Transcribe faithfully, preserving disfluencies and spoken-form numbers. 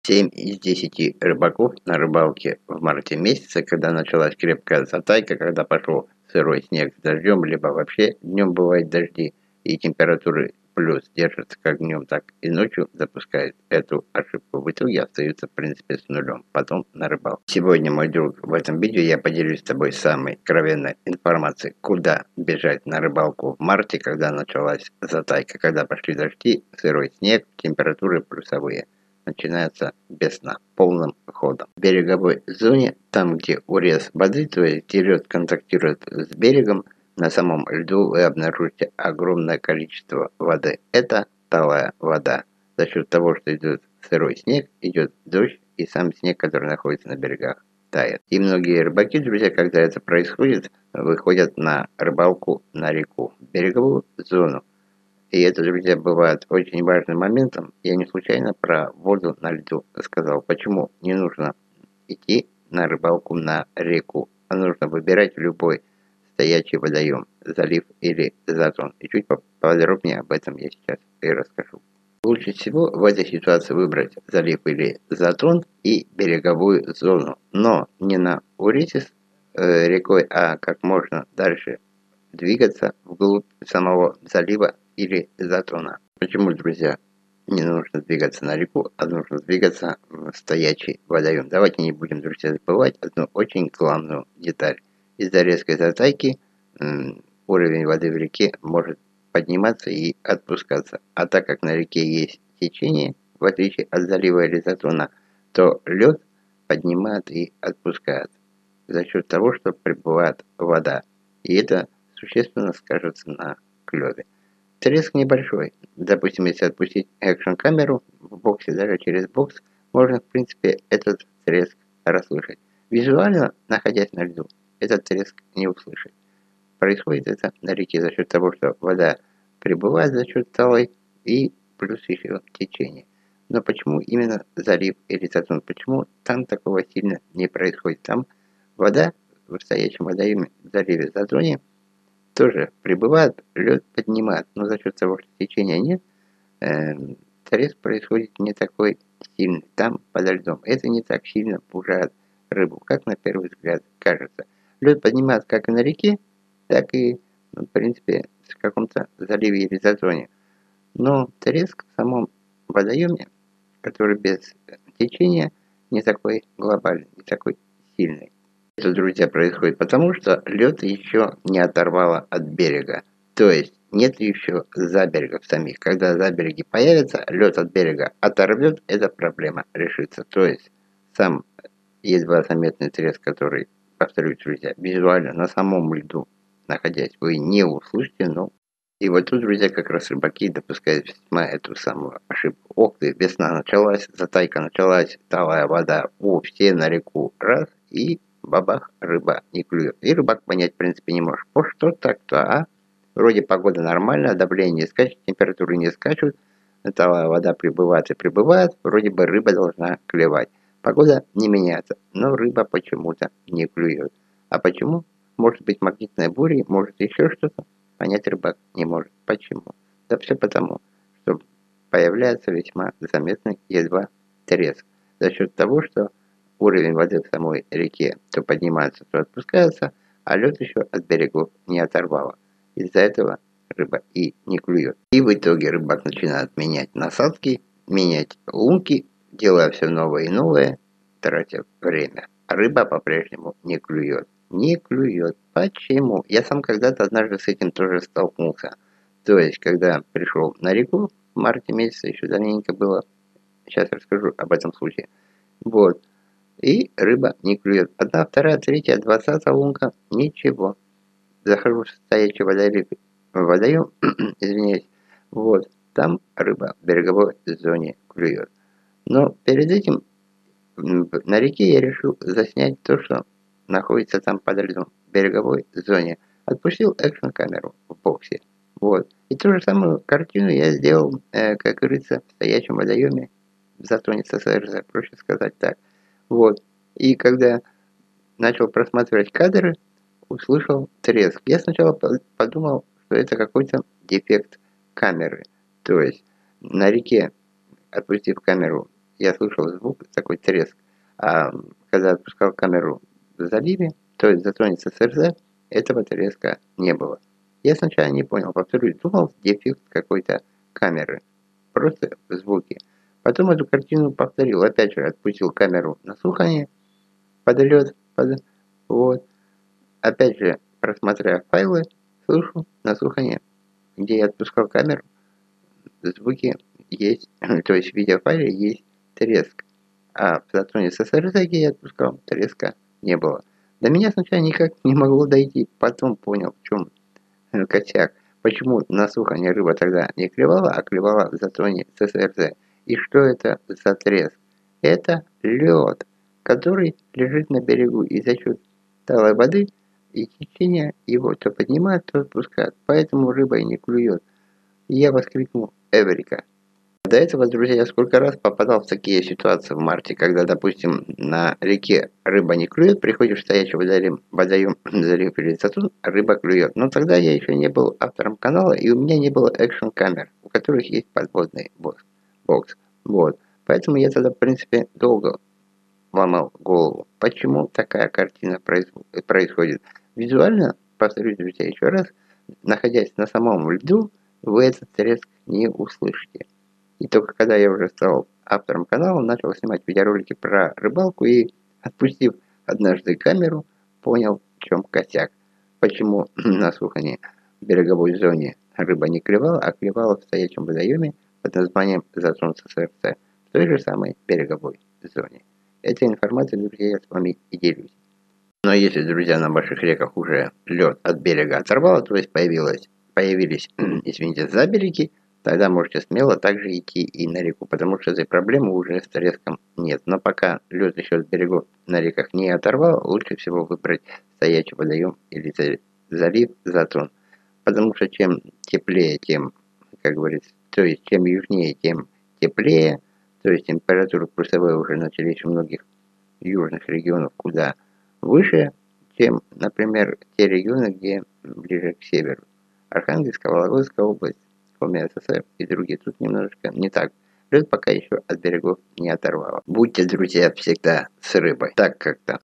семь из десяти рыбаков на рыбалке в марте месяце, когда началась крепкая затайка, когда пошел сырой снег с дождем, либо вообще днем бывают дожди, и температуры плюс держатся как днем, так и ночью, допускают эту ошибку. В итоге остаются, в принципе, с нулем. Потом на рыбалку. Сегодня, мой друг, в этом видео я поделюсь с тобой самой откровенной информацией, куда бежать на рыбалку в марте, когда началась затайка, когда пошли дожди, сырой снег, температуры плюсовые. Начинается весна полным ходом. В береговой зоне, там где урез воды, то есть где лед контактирует с берегом, на самом льду вы обнаружите огромное количество воды. Это талая вода. За счет того, что идет сырой снег, идет дождь, и сам снег, который находится на берегах, тает. И многие рыбаки, друзья, когда это происходит, выходят на рыбалку на реку, в береговую зону. И это, друзья, бывает очень важным моментом. Я не случайно про воду на льду сказал. Почему не нужно идти на рыбалку на реку, а нужно выбирать любой стоячий водоем, залив или затон. И чуть поподробнее об этом я сейчас и расскажу. Лучше всего в этой ситуации выбрать залив или затон и береговую зону. Но не на урезе с э, рекой, а как можно дальше двигаться вглубь самого залива или затона. Почему, друзья, не нужно двигаться на реку, а нужно двигаться в стоячий водоем? Давайте не будем, друзья, забывать одну очень главную деталь. Из-за резкой затайки м, уровень воды в реке может подниматься и отпускаться. А так как на реке есть течение, в отличие от залива или затона, то лед поднимает и отпускает за счет того, что прибывает вода. И это существенно скажется на клеве. Треск небольшой. Допустим, если отпустить экшн-камеру в боксе, даже через бокс, можно, в принципе, этот треск расслышать. Визуально, находясь на льду, этот треск не услышать. Происходит это на реке за счет того, что вода прибывает за счет талой и плюс еще течение. Но почему именно залив или затон? Почему там такого сильно не происходит? Там вода в стоячем водоеме, в заливе, затоне тоже прибывает, лед поднимает, но за счет того, что течения нет, э, треск происходит не такой сильный. Там подо льдом. Это не так сильно пужает рыбу, как на первый взгляд кажется. Лед поднимает как и на реке, так и, ну, в принципе, в каком-то заливе или затоне. Но треск в самом водоеме, который без течения, не такой глобальный, не такой сильный. Это, друзья, происходит потому, что лед еще не оторвало от берега. То есть нет еще заберегов самих. Когда забереги появятся, лед от берега оторвет, эта проблема решится. То есть сам едва заметный треск, который, повторюсь, друзья, визуально на самом льду находясь, вы не услышите, но... И вот тут, друзья, как раз рыбаки допускают весьма эту самую ошибку. Ох ты, весна началась, затайка началась, талая вода, о, все на реку, раз, и бабах, рыба не клюет. И рыбак понять, в принципе, не может. О, что так-то, а? Вроде погода нормальная, давление не скачет, температуры не скачут, талая вода прибывает и прибывает, вроде бы рыба должна клевать. Погода не меняется, но рыба почему-то не клюет. А почему? Может быть магнитная буря, может еще что-то. Понять рыбак не может. Почему? Да все потому, что появляется весьма заметный едва треск. За счет того, что уровень воды в самой реке то поднимается, то отпускается, а лед еще от берегов не оторвало. Из-за этого рыба и не клюет. И в итоге рыбак начинает менять насадки, менять лунки, делая все новое и новое, тратя время. А рыба по-прежнему не клюет. Не клюет. Почему? Я сам когда-то однажды с этим тоже столкнулся. То есть, когда пришел на реку, в марте месяце еще давненько было, сейчас расскажу об этом случае. Вот. И рыба не клюет. Одна, вторая, третья, двадцатая лунка, ничего. Захожу в стоячий водоем, водоем извиняюсь, вот, там рыба в береговой зоне клюет. Но перед этим на реке я решил заснять то, что находится там под льдом, в береговой зоне. Отпустил экшн-камеру в боксе. Вот. И ту же самую картину я сделал, э, как говорится, в стоячем водоеме, в затоне СССР, проще сказать так. Вот. И когда начал просматривать кадры, услышал треск. Я сначала подумал, что это какой-то дефект камеры. То есть на реке, отпустив камеру, я слышал звук, такой треск. А когда отпускал камеру в заливе, то есть в зоне СССР, этого треска не было. Я сначала не понял, повторюсь, думал, дефект какой-то камеры. Просто звуки. Потом эту картину повторил. Опять же, отпустил камеру на слухание, подлет, под... вот. Опять же, просмотрев файлы, слышу на слухание, где я отпускал камеру, звуки есть, то есть в видеофайле есть треск. А в затроне СССР, где я отпускал, треска не было. До меня сначала никак не могло дойти, потом понял, в чем косяк. Почему на слухание рыба тогда не клевала, а клевала в затроне СССР. И что это за треск? Это лед, который лежит на берегу, и за счет талой воды и течения его то поднимает, то отпускает. Поэтому рыба и не клюет. И я воскликнул «Эврика!». До этого, друзья, я сколько раз попадал в такие ситуации в марте, когда, допустим, на реке рыба не клюет, приходишь в стоячий водоем, водоем залив или затон, рыба клюет. Но тогда я еще не был автором канала, и у меня не было экшн-камер, у которых есть подводный бокс. бокс. Вот. Поэтому я тогда, в принципе, долго ломал голову, почему такая картина происходит. Визуально, повторюсь, друзья, еще раз, находясь на самом льду, вы этот треск не услышите. И только когда я уже стал автором канала, начал снимать видеоролики про рыбалку и, отпустив однажды камеру, понял, в чем косяк. Почему на слухане в береговой зоне рыба не клевала, а клевала в стоячем водоеме под названием Затрон СССР, в той же самой береговой зоне. Этой информацией, друзья, я с вами и делюсь. Но если, друзья, на ваших реках уже лед от берега оторвало, то есть появилось, появились, извините, забереги, тогда можете смело также идти и на реку, потому что этой проблемы уже с треском нет. Но пока лед еще от берегов на реках не оторвал, лучше всего выбрать стоячий водоем или залив Затон. Потому что чем теплее, тем, как говорится, то есть чем южнее, тем теплее, то есть температуры плюсовые уже начались у многих южных регионов куда выше, чем, например, те регионы, где ближе к северу. Архангельская, Вологодская область, Коми СССР и другие. Тут немножечко не так. Лед пока еще от берегов не оторвало. Будьте, друзья, всегда с рыбой. Так как-то.